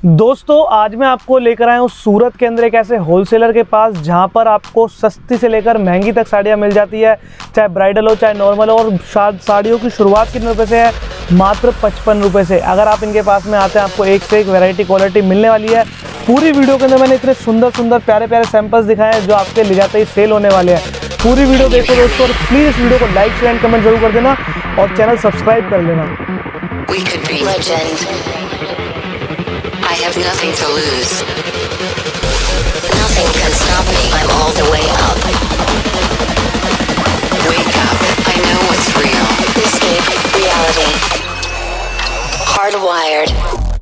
दोस्तों आज मैं आपको लेकर आया हूँ सूरत के अंदर एक ऐसे होलसेलर के पास जहाँ पर आपको सस्ती से लेकर महंगी तक साड़ियाँ मिल जाती है, चाहे ब्राइडल हो चाहे नॉर्मल हो। और साड़ियों की शुरुआत कितने रुपए से है? मात्र 55 रुपये से। अगर आप इनके पास में आते हैं आपको एक से एक वैरायटी क्वालिटी मिलने वाली है। पूरी वीडियो के अंदर मैंने इतने सुंदर सुंदर प्यारे प्यारे सैंपल्स दिखाए हैं जो आपके ले जाते ही सेल होने वाले हैं। पूरी वीडियो देखो दोस्तों, और प्लीज़ इस वीडियो को लाइक शेयर एंड कमेंट जरूर कर देना और चैनल सब्सक्राइब कर लेना। I have nothing to lose. Nothing can stop me. I'm all the way up. Wake up. I know what's real. Escape reality. Hardwired.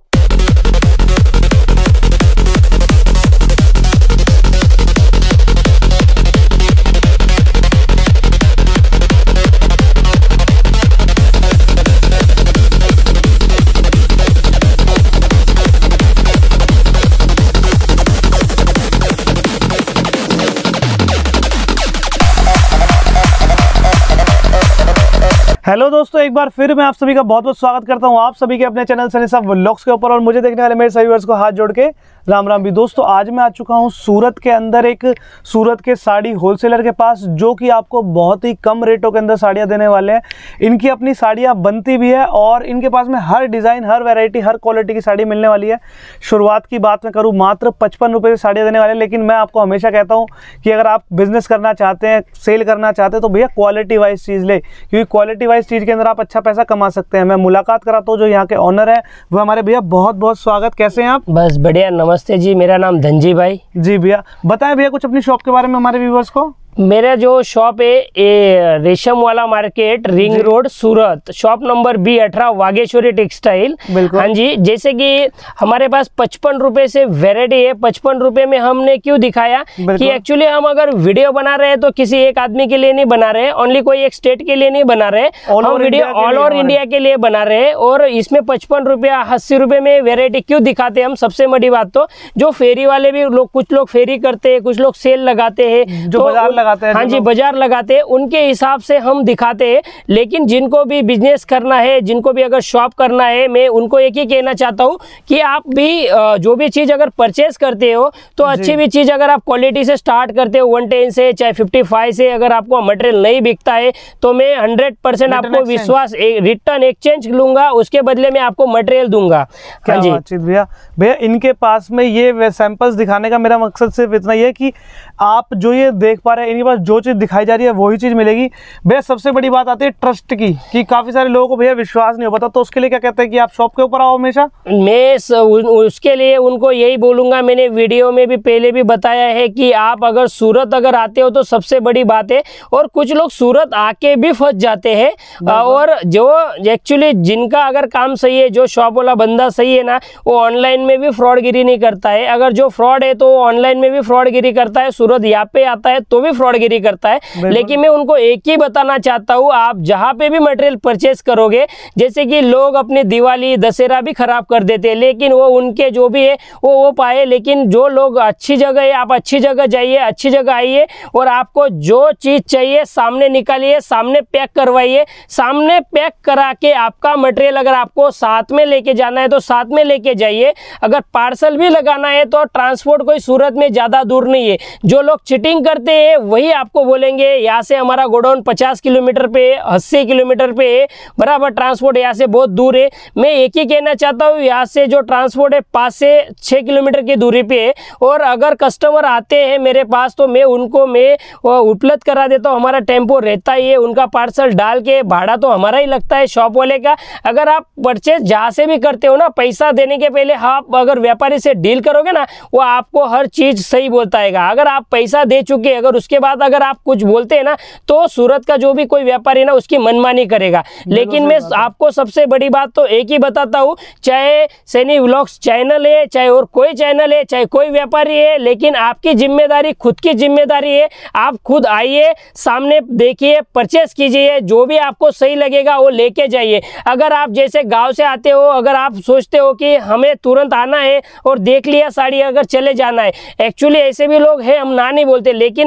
Hello दोस्तों, एक बार फिर मैं आप सभी का बहुत बहुत स्वागत करता हूं आप सभी के अपने चैनल सनी साहब व्लॉग्स के ऊपर। और मुझे देखने वाले मेरे सभी व्यूअर्स को हाथ जोड़ के राम राम भी। दोस्तों आज मैं आ चुका हूं सूरत के अंदर एक सूरत के साड़ी होलसेलर के पास, जो कि आपको बहुत ही कम रेटों के अंदर साड़ियां देने वाले हैं। इनकी अपनी साड़ियां बनती भी है और इनके पास में हर डिज़ाइन, हर वैरायटी, हर क्वालिटी की साड़ी मिलने वाली है। शुरुआत की बात मैं करूँ, मात्र 55 रुपये से साड़ियाँ देने वाले हैं। लेकिन मैं आपको हमेशा कहता हूँ कि अगर आप बिजनेस करना चाहते हैं, सेल करना चाहते हैं, तो भैया क्वालिटी वाइज चीज़ ले, क्योंकि क्वालिटी वाइज चीज़ के अंदर आप अच्छा पैसा कमा सकते हैं। मैं मुलाकात कराता हूँ जो यहाँ के ऑनर है, वो हमारे भैया। बहुत बहुत स्वागत, कैसे हैं आप? बस बढ़िया, नमस्ते जी, मेरा नाम धनजी भाई जी। भैया बताएं भैया कुछ अपनी शॉप के बारे में हमारे व्यूअर्स को। मेरा जो शॉप है ये रेशम वाला market, ring road, Surat, shop number B18, Vageshwari textile. हाँ जी, जैसे कि हमारे पास 55 रुपए से वेरायटी है। 55 रुपए में हमने क्यों दिखाया कि एक्चुअली हम अगर वीडियो बना रहे हैं तो किसी एक आदमी के लिए नहीं बना रहे, ओनली कोई एक स्टेट के लिए नहीं बना रहे, हम वीडियो ऑल ओवर इंडिया के लिए बना रहे हैं। और इसमें 55 रुपया 80 रुपए में वेरायटी क्यों दिखाते हैं हम? सबसे बड़ी बात तो जो फेरी वाले भी लोग, कुछ लोग फेरी करते हैं, कुछ लोग सेल लगाते हैं, जो बाजार लगाते हैं। हाँ जी, बाजार लगाते हैं, उनके हिसाब से हम दिखाते हैं। लेकिन जिनको भी बिजनेस करना है, जिनको भी अगर शॉप करना है, मैं उनको एक ही कहना चाहता हूँ कि आप भी जो भी चीज़ अगर परचेज करते हो तो अच्छी भी चीज़ अगर आप क्वालिटी से स्टार्ट करते हो, 110 से चाहे 55 से, अगर आपको मटेरियल नहीं बिकता है तो मैं 100% आपको विश्वास, रिटर्न एक्सचेंज लूंगा, उसके बदले में आपको मटेरियल दूंगा। हाँ जी भैया। भैया इनके पास में ये सैंपल्स दिखाने का मेरा मकसद सिर्फ इतना ही है कि आप जो ये देख पा रहे हैं, इनके पास जो चीज़ दिखाई जा रही है वही चीज़ मिलेगी। भैया सबसे बड़ी बात आती है ट्रस्ट की, कि काफ़ी सारे लोगों को भैया विश्वास नहीं हो पाता, तो उसके लिए क्या कहते हैं कि आप शॉप के ऊपर आओ हमेशा। मैं उसके लिए उनको यही बोलूँगा, मैंने वीडियो में भी पहले भी बताया है कि आप अगर सूरत अगर आते हो तो सबसे बड़ी बात है। और कुछ लोग सूरत आके भी फंस जाते हैं। और जो एक्चुअली जिनका अगर काम सही है, जो शॉप वाला बंदा सही है ना, वो ऑनलाइन में भी फ्रॉडगिरी नहीं करता है। अगर जो फ्रॉड है तो ऑनलाइन में भी फ्रॉडगिरी करता है, सूरत यहाँ पे आता है तो भी फ्रॉडगिरी करता है। लेकिन मैं उनको एक ही बताना चाहता हूँ, आप जहाँ पे भी मटेरियल परचेस करोगे, जैसे कि लोग अपनी दिवाली दशहरा भी खराब कर देते हैं, लेकिन वो उनके जो भी है वो पाए। लेकिन जो लोग अच्छी जगह है, आप अच्छी जगह जाइए, अच्छी जगह आइए, और आपको जो चीज़ चाहिए सामने निकालिए, सामने पैक करवाइए। सामने पैक करा के आपका मटेरियल अगर आपको साथ में लेके जाना है तो साथ में लेके जाइए। अगर पार्सल भी लगाना है तो ट्रांसपोर्ट कोई सूरत में ज़्यादा दूर नहीं है। जो लोग चीटिंग करते हैं वही आपको बोलेंगे यहाँ से हमारा गोडाउन 50 किलोमीटर पे, 80 किलोमीटर पे है, बराबर ट्रांसपोर्ट यहाँ से बहुत दूर है। मैं एक ही कहना चाहता हूँ, यहाँ से जो ट्रांसपोर्ट है 5 से 6 किलोमीटर की दूरी पे है। और अगर कस्टमर आते हैं मेरे पास तो मैं उनको उपलब्ध करा देता हूँ। हमारा टेम्पो रहता ही है, उनका पार्सल डाल के भाड़ा तो हमारा ही लगता है, शॉप वाले का। अगर आप परचेज जहाँ से भी करते हो ना, पैसा देने के पहले आप अगर व्यापारी से डील करोगे ना, वो आपको हर चीज़ सही बोलता है। अगर आप पैसा दे चुके, अगर उसके बाद अगर आप कुछ बोलते हैं ना, तो सूरत का जो भी कोई व्यापारी ना उसकी मनमानी करेगा। लेकिन मैं आपको सबसे बड़ी बात तो एक ही बताता हूँ, चाहे सनी व्लॉग्स चैनल है, चाहे और कोई चैनल है, चाहे कोई व्यापारी है, लेकिन आपकी जिम्मेदारी, खुद की जिम्मेदारी है। आप खुद आइए, सामने देखिए, परचेस कीजिए, जो भी आपको सही लगेगा वो लेके जाइए। अगर आप जैसे गाँव से आते हो, अगर आप सोचते हो कि हमें तुरंत आना है और देख लिया साड़ी, अगर चले जाना है, एक्चुअली ऐसे भी लोग हैं, हम ना नहीं बोलते, लेकिन आपकी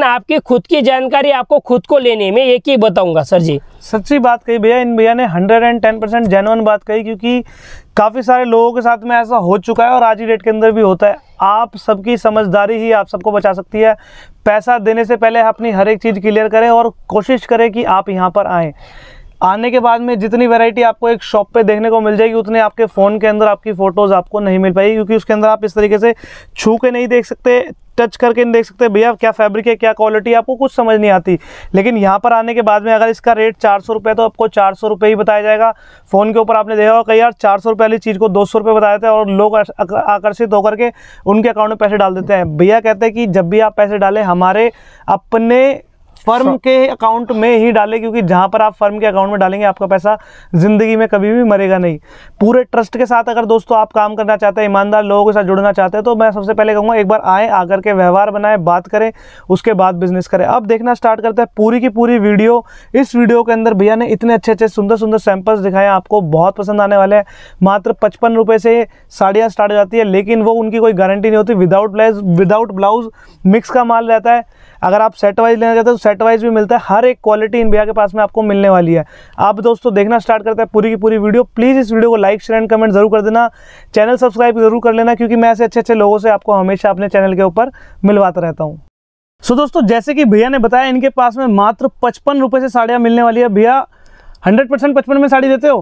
खुद की जानकारी आपको खुद को लेने में एक ही बताऊंगा सर जी। सच्ची बात कही भैया, इन भैया ने 110% जेन्युइन बात कही, क्योंकि काफ़ी सारे लोगों के साथ में ऐसा हो चुका है और आज ही डेट के अंदर भी होता है। आप सबकी समझदारी ही आप सबको बचा सकती है। पैसा देने से पहले अपनी हर एक चीज़ क्लियर करें और कोशिश करें कि आप यहाँ पर आएँ। आने के बाद में जितनी वैरायटी आपको एक शॉप पे देखने को मिल जाएगी, उतने आपके फ़ोन के अंदर आपकी फ़ोटोज़ आपको नहीं मिल पाएगी, क्योंकि उसके अंदर आप इस तरीके से छू के नहीं देख सकते, टच करके नहीं देख सकते भैया क्या फैब्रिक है, क्या क्वालिटी है, आपको कुछ समझ नहीं आती। लेकिन यहाँ पर आने के बाद में अगर इसका रेट 400 रुपये तो आपको 400 रुपये ही बताया जाएगा। फ़ोन के ऊपर आपने देखा होगा कई यार 400 रुपये वाली चीज़ को 200 रुपये बताए थे और लोग आकर्षित होकर के उनके अकाउंट में पैसे डाल देते हैं। भैया कहते हैं कि जब भी आप पैसे डालें हमारे अपने फर्म के अकाउंट में ही डालें, क्योंकि जहां पर आप फर्म के अकाउंट में डालेंगे आपका पैसा ज़िंदगी में कभी भी मरेगा नहीं। पूरे ट्रस्ट के साथ अगर दोस्तों आप काम करना चाहते हैं, ईमानदार लोगों के साथ जुड़ना चाहते हैं, तो मैं सबसे पहले कहूँगा एक बार आएँ, आकर के व्यवहार बनाएं, बात करें, उसके बाद बिजनेस करें। अब देखना स्टार्ट करते हैं पूरी की पूरी वीडियो। इस वीडियो के अंदर भैया ने इतने अच्छे अच्छे सुंदर सुंदर सैंपल्स दिखाए, आपको बहुत पसंद आने वाले हैं। मात्र 55 रुपये से साड़ियाँ स्टार्ट हो जाती है, लेकिन वो उनकी कोई गारंटी नहीं होती। विदाउट ब्लाउज मिक्स का माल रहता है। अगर आप सेट वाइज लेना चाहते हो तो सेट वाइज भी मिलता है। हर एक क्वालिटी इन भैया के पास में आपको मिलने वाली है। आप दोस्तों देखना स्टार्ट करते हैं पूरी की पूरी वीडियो। प्लीज़ इस वीडियो को लाइक शेयर एंड कमेंट जरूर कर देना। चैनल सब्सक्राइब जरूर कर लेना, क्योंकि मैं ऐसे अच्छे अच्छे लोगों से आपको हमेशा अपने चैनल के ऊपर मिलवाता रहता हूँ। सो दोस्तों जैसे कि भैया ने बताया, इनके पास में मात्र 55 रुपये से साड़ियाँ मिलने वाली है। भैया 100% 55 में साड़ी देते हो?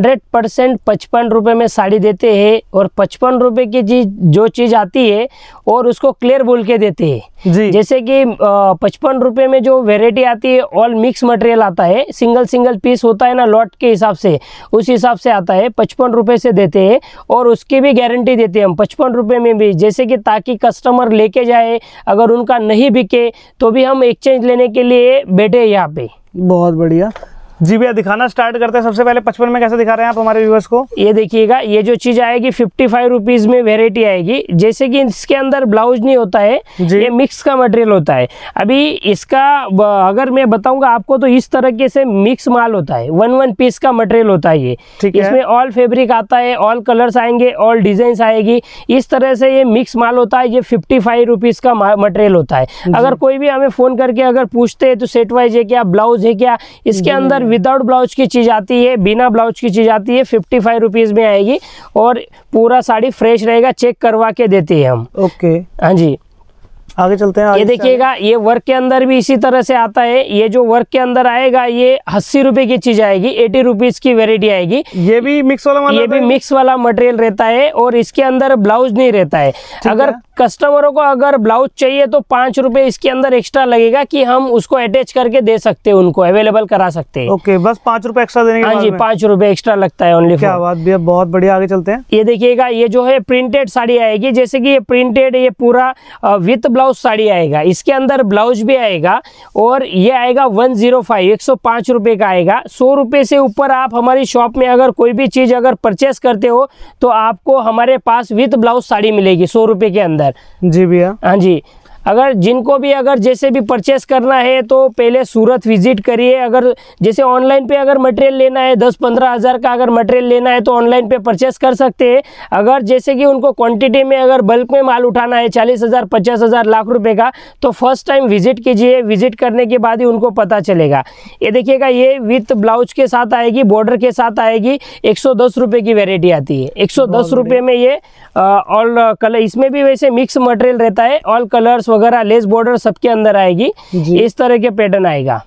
100% 55 रुपये में साड़ी देते हैं, और 55 रुपये की जो चीज़ आती है और उसको क्लियर बोल के देते हैं जी। जैसे कि 55 रुपये में जो वेराइटी आती है ऑल मिक्स मटेरियल आता है, सिंगल पीस होता है ना लॉट के हिसाब से, उस हिसाब से आता है। 55 रुपये से देते हैं और उसकी भी गारंटी देते हैं हम 55 रुपये में भी, जैसे कि ताकि कस्टमर लेके जाए, अगर उनका नहीं बिके तो भी हम एक्सचेंज लेने के लिए बैठे यहाँ पे। बहुत बढ़िया जी। भैया दिखाना स्टार्ट करते हैं। सबसे पहले 55 में कैसे दिखा रहे हैं आप हमारे व्यूअर्स को? ये देखिएगा, ये जो चीज़ आएगी 55 रुपीज़ में वेराइटी आएगी। जैसे कि इसके अंदर ब्लाउज नहीं होता है, ये मिक्स का मटेरियल होता है। अभी इसका अगर मैं बताऊंगा आपको तो इस तरीके से मिक्स माल होता है, वन पीस का मटेरियल होता है ये। इसमें ऑल फैब्रिक आता है, ऑल कलर्स आएंगे, ऑल डिजाइन आएगी। इस तरह से ये मिक्स माल होता है। ये 55 रुपीज़ का मटेरियल होता है। अगर कोई भी हमें फ़ोन करके अगर पूछते हैं तो सेट वाइज है क्या, ब्लाउज है क्या, इसके अंदर विदाउट ब्लाउज की चीज आती है, बिना ब्लाउज की चीज आती है। 55 रुपीज में आएगी और पूरा साड़ी फ्रेश रहेगा, चेक करवा के देते हैं हम। ओके हाँ जी, आगे चलते हैं। ये देखिएगा, ये वर्क के अंदर भी इसी तरह से आता है। ये जो वर्क के अंदर आएगा ये 80 रुपए की चीज आएगी, 80 रुपीज की वेरायटी आएगी। ये भी मिक्स वाला, ये भी मिक्स वाला मटेरियल रहता है और इसके अंदर ब्लाउज नहीं रहता है। अगर कस्टमरों को अगर ब्लाउज चाहिए तो 5 रुपए इसके अंदर एक्स्ट्रा लगेगा कि हम उसको अटैच करके दे सकते हैं, उनको अवेलेबल करा सकते हैं। ओके, बस 5 रुपए एक्स्ट्रा देने के बाद? हाँ जी, 5 रुपए एक्स्ट्रा लगता है ओनली। क्या बात भैया, बहुत बढ़िया। आगे चलते हैं। ये देखिएगा, ये जो है प्रिंटेड साड़ी आएगी। जैसे कि ये प्रिंटेड, ये पूरा विथ ब्लाउज साड़ी आएगा। इसके अंदर ब्लाउज भी आएगा और ये आएगा 105, 105 रुपए का आएगा। 100 रुपए से ऊपर आप हमारी शॉप में अगर कोई भी चीज अगर परचेस करते हो तो आपको हमारे पास विथ ब्लाउज साड़ी मिलेगी 100 रुपए के अंदर। जी भैया। हाँ जी, अगर जिनको भी अगर जैसे भी परचेस करना है तो पहले सूरत विजिट करिए। अगर जैसे ऑनलाइन पे अगर मटेरियल लेना है 10-15 हज़ार का अगर मटेरियल लेना है तो ऑनलाइन पे परचेस कर सकते हैं। अगर जैसे कि उनको क्वांटिटी में अगर बल्क में माल उठाना है 40,000, 50,000, लाख रुपए का, तो फर्स्ट टाइम विजिट कीजिए। विजिट करने के बाद ही उनको पता चलेगा। ये देखिएगा, ये विथ ब्लाउज के साथ आएगी, बॉर्डर के साथ आएगी। 110 रुपये की वेरायटी आती है। 110 रुपये में ये ऑल कलर, इसमें भी वैसे मिक्स मटेरियल रहता है, ऑल कलर्स वगैरह, लेस बॉर्डर सबके अंदर आएगी। इस तरह के पैटर्न आएगा।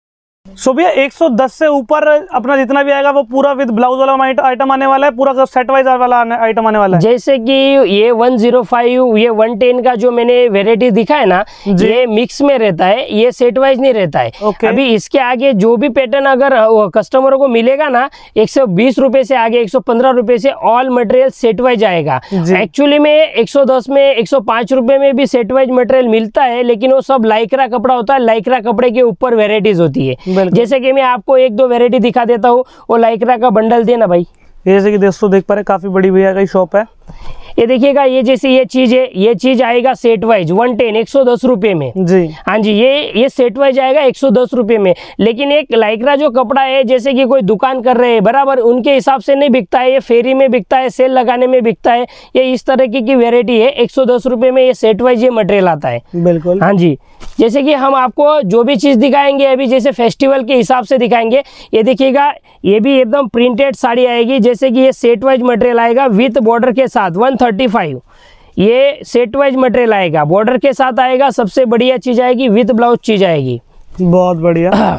सो भैया 110 से ऊपर अपना जितना भी आएगा वो पूरा विद ब्लाउज वाला आइटम आने वाला है, पूरा सेट वाइज वाला आइटम आने वाला है। जैसे कि ये 105, ये 110 का जो मैंने वेराइटी दिखा है ना, ये मिक्स में रहता है, ये सेट वाइज नहीं रहता है। अभी इसके आगे जो भी पैटर्न अगर कस्टमरों को मिलेगा ना, 120 रुपए से आगे 115 रुपए से ऑल मटेरियल सेट वाइज आएगा। एक्चुअली में 110 में 105 रुपए में भी सेट वाइज मटेरियल मिलता है, लेकिन वो सब लाइक्रा कपड़ा होता है। लाइक्रा कपड़े के ऊपर वेराइटीज होती है। जैसे कि मैं आपको 1-2 वेराइटी दिखा देता हूँ। वो लाइक्रा का बंडल देना भाई। जैसे कि दोस्तों देख पा रहे, काफी बड़ी भैया की शॉप है। ये देखिएगा, ये जैसे ये चीज है, ये चीज आएगा सेट वाइज 110 110 रुपए में जी। हाँ जी, ये सेट वाइज आएगा 110 रुपए में। लेकिन एक लाइक्रा जो कपड़ा है, जैसे कि कोई दुकान कर रहे हैं बराबर, उनके हिसाब से नहीं बिकता है, ये फेरी में बिकता है, सेल लगाने में बिकता है। ये इस तरह की वेरायटी है, 110 रुपए में ये सेट वाइज ये मटेरियल आता है। बिल्कुल हाँ जी। जैसे कि हम आपको जो भी चीज दिखाएंगे अभी, जैसे फेस्टिवल के हिसाब से दिखाएंगे। ये देखिएगा, ये भी एकदम प्रिंटेड साड़ी आएगी, जैसे कि ये सेट वाइज मटेरियल आएगा विथ बॉर्डर के साथ 135। ये सेट वाइज मटेरियल आएगा, बॉर्डर के साथ आएगा। सबसे बढ़िया चीज आएगी, विथ ब्लाउज चीज आएगी। बहुत बढ़िया।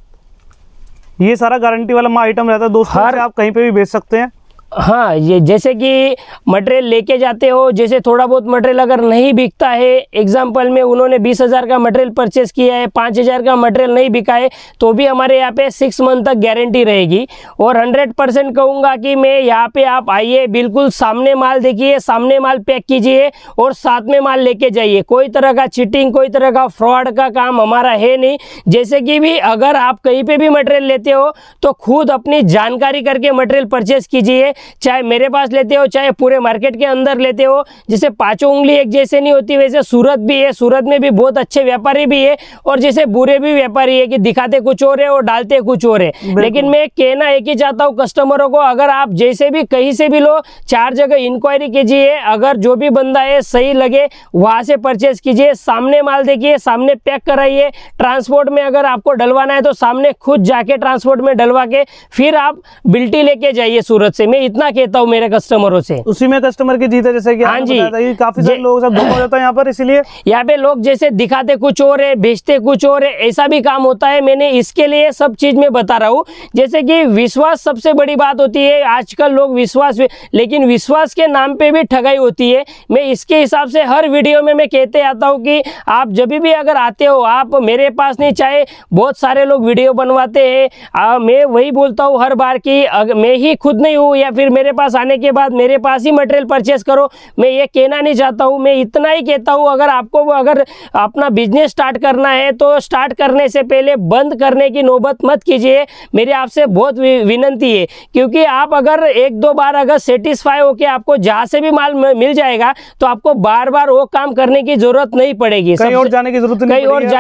ये सारा गारंटी वाला आइटम रहता है दोस्तों, आप कहीं पे भी बेच सकते हैं। हाँ, ये जैसे कि मटेरियल लेके जाते हो, जैसे थोड़ा बहुत मटेरियल अगर नहीं बिकता है, एग्जांपल में उन्होंने 20,000 का मटेरियल परचेस किया है, 5,000 का मटेरियल नहीं बिका है, तो भी हमारे यहाँ पे 6 मंथ तक गारंटी रहेगी। और 100% कहूँगा कि मैं यहाँ पे आप आइए, बिल्कुल सामने माल देखिए, सामने माल पैक कीजिए और साथ में माल लेके जाइए। कोई तरह का चीटिंग, कोई तरह का फ्रॉड का काम हमारा है नहीं। जैसे कि भी अगर आप कहीं पे भी मटेरियल लेते हो तो खुद अपनी जानकारी करके मटेरियल परचेस कीजिए। चाहे मेरे पास लेते हो, चाहे पूरे मार्केट के अंदर लेते हो। जैसे पांचों उंगली एक जैसे नहीं होती, वैसे सूरत भी है, सूरत में भी बहुत अच्छे व्यापारी भी है और जैसे बुरे भी व्यापारी है कि दिखाते कुछ और है और डालते कुछ और है। लेकिन मैं कहना एक ही चाहता हूँ कस्टमरों को, अगर आप जैसे भी कहीं से भी लो, 4 जगह इंक्वायरी कीजिए। अगर जो भी बंदा है सही लगे, वहां से परचेस कीजिए। सामने माल देखिए, सामने पैक कराइए। ट्रांसपोर्ट में अगर आपको डलवाना है तो सामने खुद जाके ट्रांसपोर्ट में डलवा के फिर आप बिल्टी लेके जाइए सूरत से। मैं इतना कहता हूँ मेरे कस्टमरों से। उसी में कस्टमर की जीत है, जैसे कि हाँ जी, काफी सारे लोगों से धोखा हो जाता है यहाँ पर, इसलिए यहाँ पे लोग जैसे दिखाते कुछ और है, बेचते कुछ और है, ऐसा भी काम होता है। मैंने इसके लिए सब चीज में बता रहा हूँ। जैसे कि विश्वास सबसे बड़ी बात होती है। आजकल लोग विश्वास, लेकिन विश्वास के नाम पे भी ठगाई होती है। मैं इसके हिसाब से हर वीडियो में मैं कहते आता हूँ कि आप जब भी अगर आते हो, आप मेरे पास नहीं, चाहे बहुत सारे लोग वीडियो बनवाते हैं, मैं वही बोलता हूँ हर बार कि मैं ही खुद नहीं हूँ या फिर मेरे पास आने के बाद मेरे पास ही मटेरियल परचेस करो। मैं ये कहना नहीं चाहता हूँ, मैं इतना ही कहता हूँ, अगर आपको अगर अपना बिजनेस स्टार्ट करना है तो स्टार्ट करने से पहले बंद करने की नौबत मत कीजिए। मेरी आपसे बहुत विनंती है, क्योंकि आप अगर 1-2 बार अगर सेटिस्फाई होके आपको जहाँ से भी माल मिल जाएगा तो आपको बार बार वो काम करने की जरूरत नहीं पड़ेगी, कहीं और जाने की जरूरत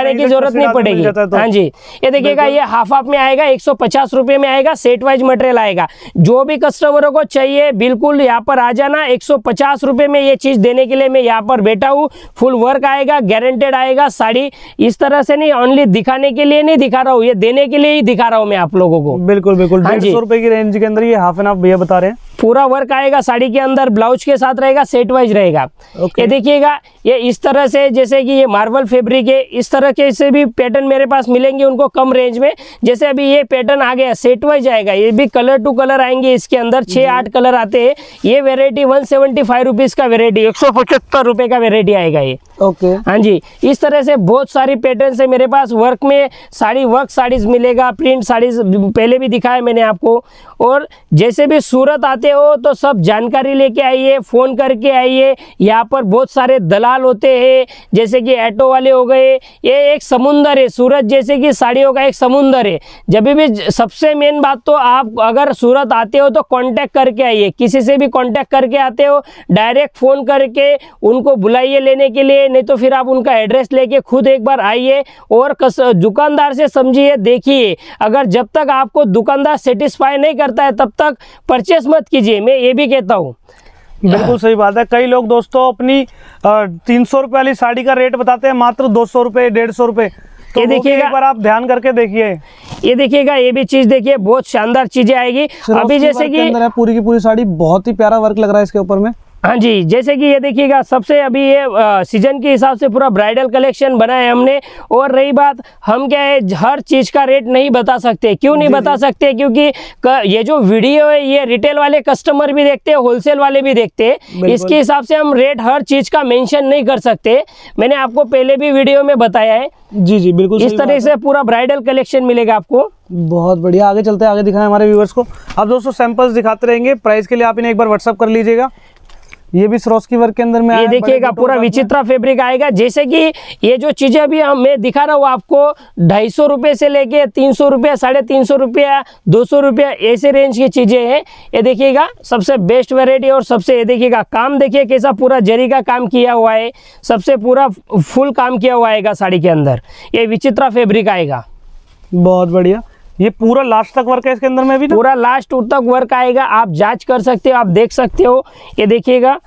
नहीं पड़ेगी। हाँ जी, ये देखिएगा, ये हाफ में आएगा, 150 रुपए में आएगा, सेट वाइज मटेरियल आएगा। जो भी कस्टमरों को चाहिए बिल्कुल यहाँ पर आ जाना। 150 रुपए में ये चीज देने के लिए मैं यहाँ पर बैठा हूँ। फुल वर्क आएगा, गारंटेड आएगा। साड़ी इस तरह से नहीं, ओनली दिखाने के लिए नहीं दिखा रहा हूँ, ये देने के लिए ही दिखा रहा हूँ मैं आप लोगों को। बिल्कुल बिल्कुल। 150 रुपए की रेंज के अंदर ये हाफ एंड हाफ भैया बता रहे हैं। पूरा वर्क आएगा साड़ी के अंदर, ब्लाउज के साथ रहेगा, सेट वाइज रहेगा। ये देखिएगा, ये इस तरह से, जैसे कि ये मार्बल फैब्रिक है, इस तरह के से भी पैटर्न मेरे पास मिलेंगे उनको कम रेंज में। जैसे अभी ये पैटर्न आ गया, सेट वाइज आएगा, ये भी कलर टू कलर आएंगे इसके अंदर, 6-8 कलर आते हैं। ये वेरायटी 175 रुपीज का वेरायटी, 175 रुपए का वेरायटी आएगा ये। ओके। हाँ जी, इस तरह से बहुत सारी पैटर्न है मेरे पास। वर्क में साड़ी, वर्क साड़ीज मिलेगा, प्रिंट साड़ीज पहले भी दिखाया मैंने आपको। और जैसे भी सूरत आते हो तो सब जानकारी लेके आइए, फोन करके आइए। यहाँ पर बहुत सारे दलाल होते हैं, जैसे कि ऑटो वाले हो गए। ये एक समुंदर है सूरत, जैसे कि साड़ियों का एक समुंदर है। जब भी सबसे मेन बात तो आप अगर सूरत आते हो तो कांटेक्ट करके आइए, किसी से भी कांटेक्ट करके आते हो, डायरेक्ट फोन करके उनको बुलाइए लेने के लिए, नहीं तो फिर आप उनका एड्रेस लेके खुद एक बार आइए और दुकानदार से समझिए, देखिए। अगर जब तक आपको दुकानदार सेटिस्फाई नहीं करता है तब तक परचेस मत कीजिए, मैं ये भी कहता हूँ। बिल्कुल सही बात है। कई लोग दोस्तों अपनी 300 रुपए वाली साड़ी का रेट बताते हैं मात्र 200 रुपए, 150 रुपए। तो ये देखिएगा, एक बार आप ध्यान करके देखिए। ये देखिएगा, ये भी चीज देखिए, बहुत शानदार चीजें आएगी। अभी जैसे कि पूरी की पूरी साड़ी, बहुत ही प्यारा वर्क लग रहा है इसके ऊपर में। हाँ जी, जैसे कि ये देखिएगा, सबसे अभी ये सीजन के हिसाब से पूरा ब्राइडल कलेक्शन बना है हमने। और रही बात, हम क्या है, हर चीज का रेट नहीं बता सकते। क्यों नहीं बता सकते? क्योंकि ये जो वीडियो है ये रिटेल वाले कस्टमर भी देखते हैं, होलसेल वाले भी देखते हैं। इसके हिसाब से हम रेट हर चीज का मेंशन नहीं कर सकते। मैंने आपको पहले भी वीडियो में बताया है। जी जी बिल्कुल। इस तरह से पूरा ब्राइडल कलेक्शन मिलेगा आपको। बहुत बढ़िया। आगे चलते हैं, आगे दिखाएं हमारे व्यूअर्स को। अब दोस्तों सैंपल्स दिखाते रहेंगे। प्राइस के लिए आप इन्हें एक बार व्हाट्सअप कर लीजिएगा। ये भी सरोस्की वर्क के अंदर में ये आया है, देखिएगा बड़े पूरा बूटों के साथ विचित्र फैब्रिक आएगा। जैसे कि ये जो चीजें अभी मैं दिखा रहा हूँ आपको 250 रुपये से लेके 300 रुपया, 350 रुपया, 200 रुपया, ऐसे रेंज की चीजें हैं। ये देखिएगा सबसे बेस्ट वैरायटी। और सबसे ये देखिएगा काम देखिए कैसा पूरा जरी का काम किया हुआ है, सबसे पूरा फुल काम किया हुआ आएगा साड़ी के अंदर। ये विचित्र फैब्रिक आएगा, बहुत बढ़िया। ये पूरा लास्ट तक वर्क है इसके अंदर में भी ना? पूरा लास्ट तक वर्क आएगा। आप जांच कर सकते हो, आप देख सकते हो। ये देखिएगा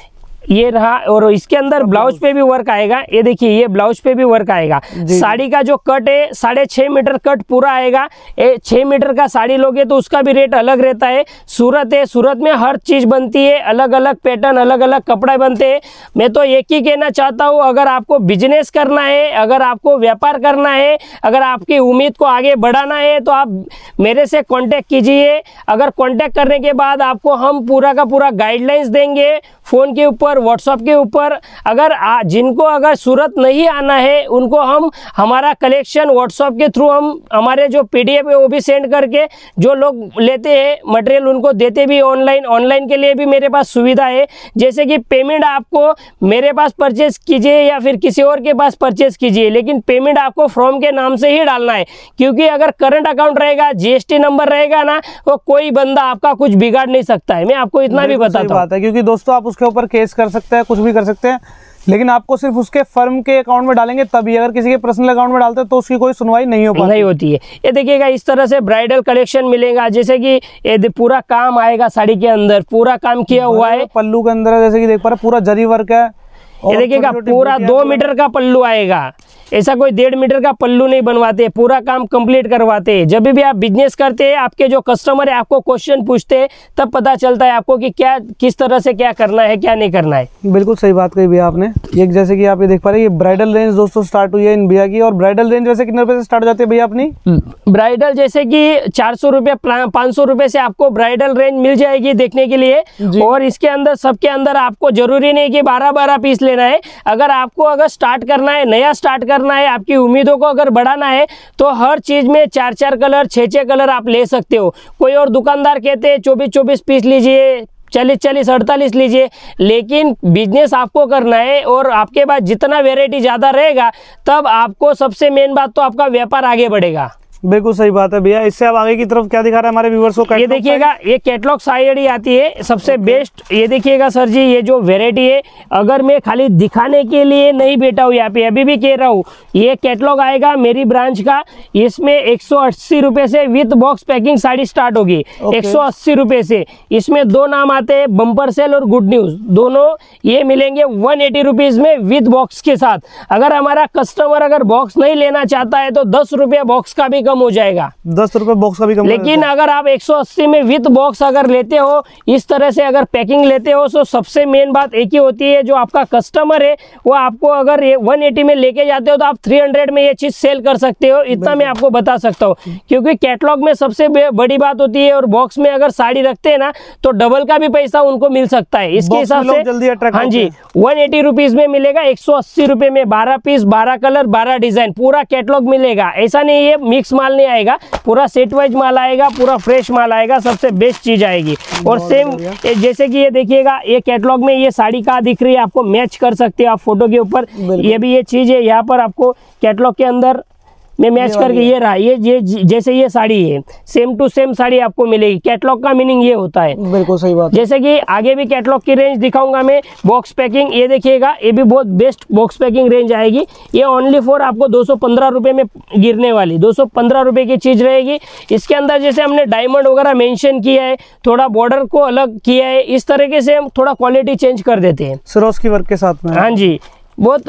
ये रहा। और इसके अंदर ब्लाउज पे भी वर्क आएगा। ये देखिए ये ब्लाउज पे भी वर्क आएगा। साड़ी का जो कट है 6.5 मीटर कट पूरा आएगा। 6 मीटर का साड़ी लोगे तो उसका भी रेट अलग रहता है। सूरत है, सूरत में हर चीज बनती है, अलग अलग पैटर्न, अलग अलग कपड़े बनते हैं। मैं तो एक ही कहना चाहता हूँ, अगर आपको बिजनेस करना है, अगर आपको व्यापार करना है, अगर आपकी उम्मीद को आगे बढ़ाना है तो आप मेरे से कांटेक्ट कीजिए। अगर कांटेक्ट करने के बाद आपको हम पूरा का पूरा गाइडलाइंस देंगे फ़ोन के ऊपर, व्हाट्सएप के ऊपर। अगर जिनको अगर सूरत नहीं आना है उनको हम हमारा कलेक्शन व्हाट्सएप के थ्रू हम हमारे जो PDF है वो भी सेंड करके जो लोग लेते हैं मटेरियल उनको देते भी ऑनलाइन के लिए भी मेरे पास सुविधा है। जैसे कि पेमेंट आपको मेरे पास परचेस कीजिए या फिर किसी और के पास परचेस कीजिए, लेकिन पेमेंट आपको फ्रॉम के नाम से ही डालना है। क्योंकि अगर करंट अकाउंट रहेगा, GST नंबर रहेगा ना, तो कोई बंदा आपका कुछ बिगाड़ नहीं सकता है। मैं आपको इतना भी बताता हूँ। क्योंकि दोस्तों आप उसके ऊपर केस कर सकते हैं, कुछ भी कर सकते हैं, लेकिन आपको सिर्फ उसके फर्म के अकाउंट में डालेंगे तभी। अगर किसी के पर्सनल अकाउंट में डालते हैं तो उसकी कोई सुनवाई नहीं होती है। ये देखिएगा इस तरह से ब्राइडल कलेक्शन मिलेगा। जैसे कि ये पूरा काम आएगा साड़ी के अंदर, पूरा काम किया हुआ है। पल्लू के अंदर जैसे कि देख पा रहे पूरा जरी वर्क है। ये देखिएगा पूरा 2 मीटर का पल्लू आएगा। ऐसा कोई 1.5 मीटर का पल्लू नहीं बनवाते, पूरा काम कंप्लीट करवाते हैं। जब भी आप बिजनेस करते हैं, आपके जो कस्टमर है आपको क्वेश्चन पूछते हैं, तब पता चलता है आपको कि क्या किस तरह से क्या करना है, क्या नहीं करना है। बिल्कुल सही बात कही भैया आपने। ये जैसे कि आप ये देख पा रहे हैं, ये ब्राइडल रेंज दोस्तों स्टार्ट हुई है इन भैया की। और ब्राइडल रेंज वैसे कितने रुपए से स्टार्ट हो जाती है भैया अपनी? ब्राइडल जैसे कि 400 रुपये, 500 रुपये से आपको ब्राइडल रेंज मिल जाएगी देखने के लिए। और इसके अंदर सबके अंदर आपको जरूरी नहीं कि 12 पीस लेना है। अगर आपको स्टार्ट करना है, नया स्टार्ट करना है, आपकी उम्मीदों को अगर बढ़ाना है तो हर चीज में 4 कलर, 6 कलर आप ले सकते हो। कोई और दुकानदार कहते हैं 24 पीस लीजिए, 40 48 लीजिए, लेकिन बिजनेस आपको करना है और आपके पास जितना वैरायटी ज़्यादा रहेगा तब आपको सबसे मेन बात तो आपका व्यापार आगे बढ़ेगा। बिल्कुल सही बात है भैया। इससे अब आगे की तरफ क्या दिखा रहा है हमारे व्यूअर्स को? ये देखिएगा ये कैटलॉग साड़ी आती है सबसे बेस्ट। ये देखिएगा सर जी, ये जो वैरायटी है, अगर मैं खाली दिखाने के लिए नहीं बैठा हूँ यहाँ पे, अभी भी कह रहा हूँ, ये कैटलॉग आएगा मेरी ब्रांच का। इसमें 180 रुपये से with box packing sari start होगी। 180 रुपये से। इसमें 2 नाम आते हैं, बम्पर सेल और गुड न्यूज, दोनों ये मिलेंगे 180 रुपीज़ में विथ बॉक्स के साथ। अगर हमारा कस्टमर अगर बॉक्स नहीं लेना चाहता है तो 10 रुपये बॉक्स का भी कम हो जाएगा। 10 रुपए बॉक्स का भी कम। लेकिन अगर आप 180 में विथ बॉक्स अगर लेते हो, इस तरह से अगर पैकिंग लेते हो, तो सबसे मेन बात एक ही होती है, जो आपका कस्टमर है वो आपको अगर 180 में लेके जाते हो तो आप 300 में ये चीज सेल कर सकते हो। इतना मैं आपको बता सकता हूँ, क्योंकि कैटलॉग में सबसे बड़ी बात होती है, और बॉक्स में अगर साड़ी रखते हैं ना तो डबल का भी पैसा उनको मिल सकता है। इसके हिसाब से जल्दी अट्रैक्ट। हाँ जी, 180 रुपीज में मिलेगा। 180 रुपये में 12 पीस, 12 कलर, 12 डिजाइन, पूरा कैटलॉग मिलेगा। ऐसा नहीं है मिक्स माल नहीं आएगा, पूरा सेट वाइज माल आएगा, पूरा फ्रेश माल आएगा, सबसे बेस्ट चीज आएगी। और सेम जैसे कि ये देखिएगा, ये कैटलॉग में ये साड़ी कहाँ दिख रही है आपको, मैच कर सकते हो आप फोटो के ऊपर। ये भी ये चीज है, यहाँ पर आपको कैटलॉग के अंदर मैं मैच करके ये रहा, ये जैसे ये साड़ी है, सेम टू सेम साड़ी आपको मिलेगी। कैटलॉग का मीनिंग ये होता है। बिल्कुल सही बात। जैसे कि आगे भी कैटलॉग की रेंज दिखाऊंगा मैं। बॉक्स पैकिंग ये देखिएगा, ये भी बहुत बेस्ट बॉक्स पैकिंग रेंज आएगी। ये ओनली फॉर आपको 215 रुपये में गिरने वाली 215 रुपये की चीज रहेगी। इसके अंदर जैसे हमने डायमंड वगैरह मेंशन किया है, थोड़ा बॉर्डर को अलग किया है, इस तरीके से हम थोड़ा क्वालिटी चेंज कर देते हैं सरोस्की वर्क के साथ में। हाँ जी, बहुत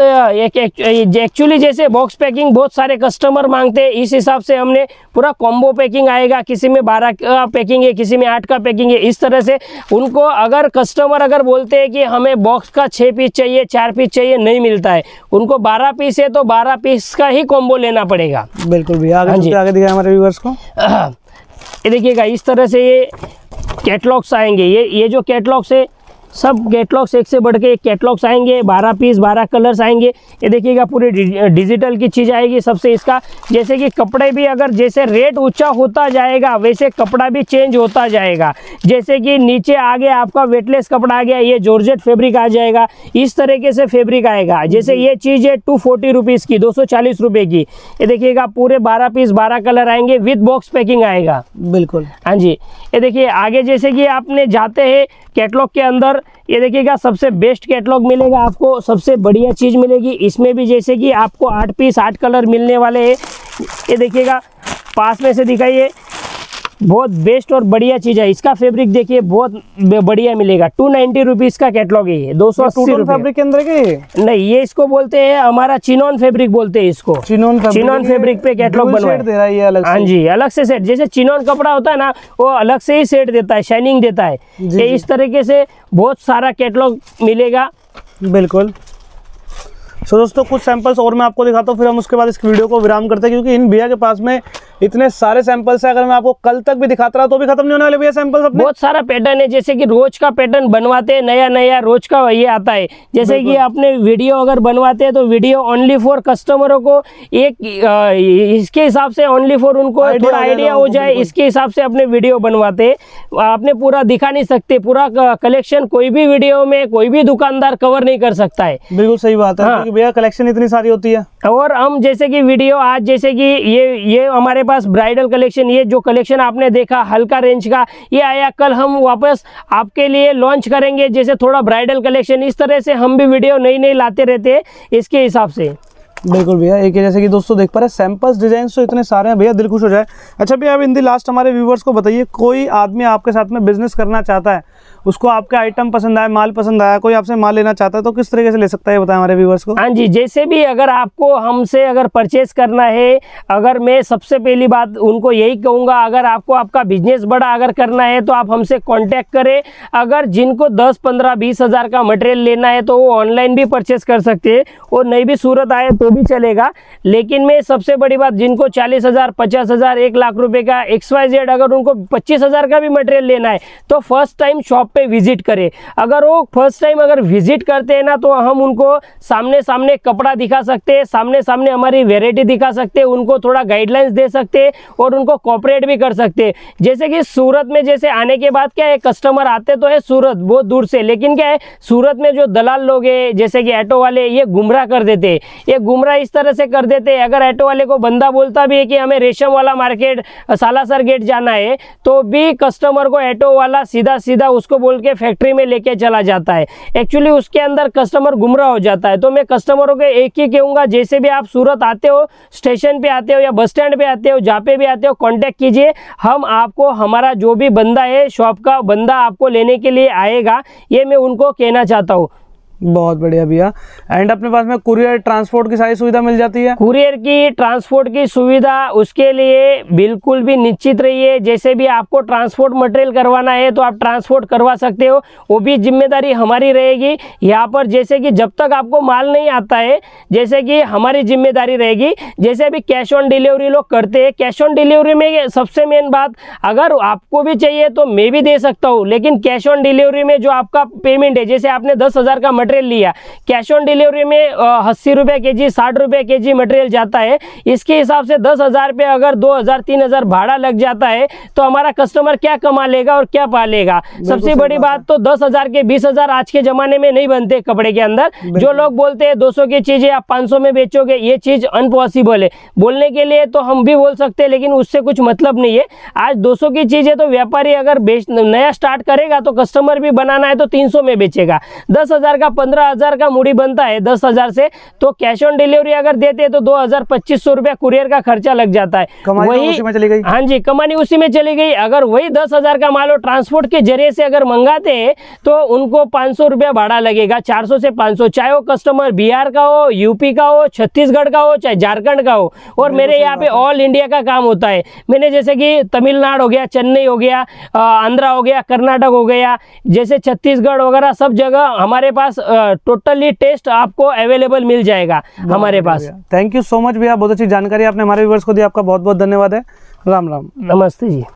एक्चुअली जैसे बॉक्स पैकिंग बहुत सारे कस्टमर मांगते हैं, इस हिसाब से हमने पूरा कॉम्बो पैकिंग आएगा। किसी में 12 का पैकिंग है, किसी में 8 का पैकिंग है। इस तरह से उनको अगर कस्टमर अगर बोलते हैं कि हमें बॉक्स का 6 पीस चाहिए, 4 पीस चाहिए, नहीं मिलता है। उनको 12 पीस है तो 12 पीस का ही कॉम्बो लेना पड़ेगा। बिल्कुल भी। आगे दिखाया हमारे व्यूअर्स को। ये देखिएगा इस तरह से ये कैटलॉग्स आएंगे। ये जो कैटलॉग्स है सब कैटलॉग्स एक से बढ़ के एक कैटलॉग्स आएंगे, 12 पीस 12 कलर्स आएंगे। ये देखिएगा पूरी डिजिटल की चीज़ आएगी सबसे। इसका जैसे कि कपड़े भी अगर जैसे रेट ऊंचा होता जाएगा वैसे कपड़ा भी चेंज होता जाएगा। जैसे कि नीचे आगे आपका वेटलेस कपड़ा आ गया, ये जॉर्जेट फैब्रिक आ जाएगा, इस तरीके से फैब्रिक आएगा। जैसे ये चीज़ है 240 रुपीज़ की, 240 रुपये की। ये देखिएगा पूरे 12 पीस 12 कलर आएंगे, विद बॉक्स पैकिंग आएगा। बिल्कुल। हाँ जी, ये देखिए आगे जैसे कि आपने जाते हैं कैटलॉग के अंदर, ये देखिएगा सबसे बेस्ट कैटलॉग मिलेगा आपको, सबसे बढ़िया चीज़ मिलेगी। इसमें भी जैसे कि आपको 8 पीस 8 कलर मिलने वाले हैं। ये देखिएगा पास में से दिखाइए, बहुत बेस्ट और बढ़िया चीज़ है। इसका फैब्रिक देखिए बहुत बढ़िया मिलेगा। 290 रुपीज़ का कैटलॉग है ये, 280 रुपये। फैब्रिक के अंदर के नहीं, ये इसको बोलते हैं हमारा चिनॉन फैब्रिक बोलते हैं इसको। चिनॉन फैब्रिक पे कैटलॉग बनवाया दे रहा है ये अलग से। हाँ जी, अलग से सेट। जैसे चिनॉन कपड़ा होता है ना, वो अलग से ही सेट देता है, शाइनिंग देता है। ये इस तरीके से बहुत सारा कैटलॉग मिलेगा। बिल्कुल। सो दोस्तों कुछ सैंपल्स और मैं आपको दिखाता हूँ, फिर हम उसके बाद इस वीडियो को विराम करते हैं, क्योंकि इन भैया के पास में इतने सारे सैंपल्स है। अगर मैं आपको कल तक भी दिखाता रहा तो भी खत्म नहीं होने वाले भैया सैंपल्स अपने। बहुत सारा पैटर्न है, जैसे कि रोज का पैटर्न बनवाते हैं, नया नया रोज का ये आता है। जैसे कि आपने वीडियो अगर बनवाते हैं तो वीडियो ओनली फॉर कस्टमरों को एक इसके हिसाब से ओनली फॉर उनको थोड़ा आइडिया हो जाए, इसके हिसाब से अपने वीडियो बनवाते हैं। आपने पूरा दिखा नहीं सकते, पूरा कलेक्शन कोई भी वीडियो में कोई भी दुकानदार कवर नहीं कर सकता है। बिल्कुल सही बात है, क्योंकि भैया कलेक्शन इतनी सारी होती है। और हम जैसे कि वीडियो आज जैसे कि ये हमारे पास ब्राइडल कलेक्शन, ये जो कलेक्शन आपने देखा हल्का रेंज का ये आया, कल हम वापस आपके लिए लॉन्च करेंगे जैसे थोड़ा ब्राइडल कलेक्शन। इस तरह से हम भी वीडियो नई नई लाते रहते हैं इसके हिसाब से। बिल्कुल भैया, एक जैसे कि दोस्तों देख पा रहे हैं सैंपल्स डिजाइन तो इतने सारे हैं भैया, दिल खुश हो जाए। अच्छा भैया, अब इन दी लास्ट हमारे व्यूवर्स को बताइए, कोई आदमी आपके साथ में बिजनेस करना चाहता है, उसको आपके आइटम पसंद आया, माल पसंद आया, कोई आपसे माल लेना चाहता है तो किस तरीके से ले सकता है, बताएं हमारे व्यूवर्स को। हाँ जी, जैसे भी अगर आपको हमसे अगर परचेज करना है, अगर मैं सबसे पहली बात उनको यही कहूँगा, अगर आपको आपका बिजनेस बड़ा अगर करना है तो आप हमसे कांटेक्ट करें। अगर जिनको 10, 15, 20 हज़ार का मटेरियल लेना है तो वो ऑनलाइन भी परचेज कर सकते हैं, और नहीं भी सूरत आए तो भी चलेगा। लेकिन मैं सबसे बड़ी बात, जिनको 40 हज़ार, 50 हज़ार, 1 लाख रुपए का XYZ, अगर उनको 25 हज़ार का भी मटेरियल लेना है तो फर्स्ट टाइम शॉप पे विजिट करें। अगर वो फर्स्ट टाइम अगर विजिट करते हैं ना तो हम उनको सामने सामने कपड़ा दिखा सकते हैं, सामने सामने हमारी वैरायटी दिखा सकते हैं, उनको थोड़ा गाइडलाइंस दे सकते हैं और उनको कोऑपरेट भी कर सकते हैं। जैसे कि सूरत में जैसे आने के बाद क्या है, कस्टमर आते तो है सूरत बहुत दूर से, लेकिन क्या है सूरत में जो दलाल लोग हैं जैसे कि ऑटो वाले, ये गुमराह कर देते हैं। ये गुमराह इस तरह से कर देते हैं, अगर ऑटो वाले को बंदा बोलता भी है कि हमें रेशम वाला मार्केट सालासर गेट जाना है तो भी कस्टमर को ऑटो वाला सीधा सीधा उसको बोल के फैक्ट्री में लेके चला जाता है। एक्चुअली उसके अंदर कस्टमर गुमराह हो जाता है। तो मैं कस्टमरों को एक ही कहूँगा, जैसे भी आप सूरत आते हो, स्टेशन पे आते हो या बस स्टैंड पे आते हो, जहाँ पे भी आते हो, कांटेक्ट कीजिए। हम आपको हमारा जो भी बंदा है, शॉप का बंदा आपको लेने के लिए आएगा, ये मैं उनको कहना चाहता हूँ। बहुत बढ़िया भैया। एंड अपने पास में कुरियर ट्रांसपोर्ट की सारी सुविधा मिल जाती है। कुरियर की ट्रांसपोर्ट की सुविधा, उसके लिए बिल्कुल भी निश्चित रहिए। जैसे भी आपको ट्रांसपोर्ट मटेरियल करवाना है तो आप ट्रांसपोर्ट करवा सकते हो, वो भी जिम्मेदारी हमारी रहेगी। यहाँ पर जैसे कि जब तक आपको माल नहीं आता है, जैसे कि हमारी जिम्मेदारी रहेगी। जैसे अभी कैश ऑन डिलीवरी लोग करते हैं, कैश ऑन डिलीवरी में सबसे मेन बात, अगर आपको भी चाहिए तो मैं भी दे सकता हूँ, लेकिन कैश ऑन डिलीवरी में जो आपका पेमेंट है, जैसे आपने 10 हज़ार का मटेरियल लिया, कैश ऑन डिलीवरी में 80 रुपये केजी, 60 रुपये केजी मटेरियल जाता है। इसके हिसाब से 10 हज़ार पे अगर 2,000, 3,000 भाड़ा लग जाता है तो हमारा कस्टमर क्या कमा लेगा और क्या पा लेगा। सबसे बड़ी बात तो 10 हज़ार के 20 हज़ार आज के जमाने में नहीं बनते कपड़े के अंदर। जो लोग बोलते हैं 200 की चीजें आप 500 में बेचोगे, ये चीज अनपॉसिबल है। बोलने के लिए तो हम भी बोल सकते हैं, लेकिन उससे कुछ मतलब नहीं है। आज 200 की चीज है तो व्यापारी अगर नया स्टार्ट करेगा तो कस्टमर भी बनाना है तो 300 में बेचेगा। 10 हज़ार का 15 हज़ार का मूड़ी बनता है 10 हज़ार से, तो कैश ऑन डिलीवरी अगर देते हैं तो 2,000-2,500 रुपया कुरियर का खर्चा लग जाता है। वही उसी में चली गई। हाँ जी, कमानी उसी में चली गई। अगर वही 10 हज़ार का माल ट्रांसपोर्ट के जरिए से अगर मंगाते हैं तो उनको 500 रुपया भाड़ा लगेगा, 400 से 500, चाहे वो कस्टमर बिहार का हो, यूपी का हो, छत्तीसगढ़ का हो, चाहे झारखंड का हो। और मेरे यहाँ पे ऑल इंडिया का काम होता है। मैंने जैसे कि तमिलनाडु हो गया, चेन्नई हो गया, आंध्रा हो गया, कर्नाटक हो गया, जैसे छत्तीसगढ़ वगैरह सब जगह हमारे पास टोटली टेस्ट आपको अवेलेबल मिल जाएगा हमारे पास। थैंक यू सो मच भैया, बहुत अच्छी जानकारी आपने हमारे व्यूअर्स को दी, आपका बहुत बहुत धन्यवाद है। राम राम। नमस्ते जी।